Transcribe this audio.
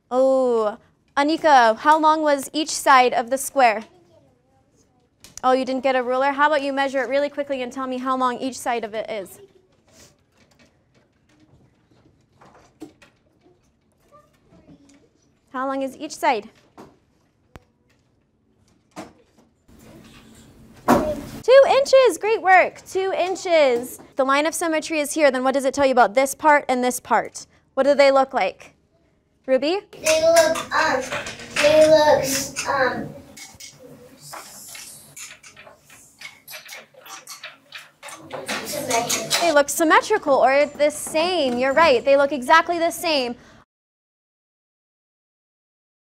Oh, Anika, how long was each side of the square? Oh, you didn't get a ruler? How about you measure it really quickly and tell me how long each side of it is? How long is each side? 2 inches. Great work. 2 inches. The line of symmetry is here. Then what does it tell you about this part and this part? What do they look like? Ruby? They look They look symmetrical or the same. You're right. They look exactly the same.